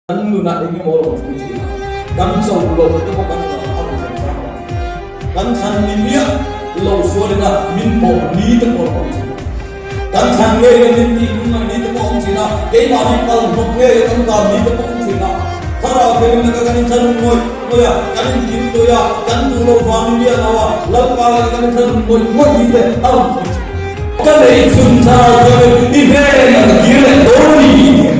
Kan lu nak ini mau orang suci, kan sahulu lo itu bukan orang sama, kan sanimia lo suara min po ni itu orang suci, kan sange yang ni guna ni itu orang suci na, kei mari pal buknya yang tak ni itu orang suci na, kalau film nak kan insan moi ya, kan gitu ya, kan tu lo familia nawa, lepas kan insan moi itu orang suci, kan itu sunsa jadi ini yang kira orang ini.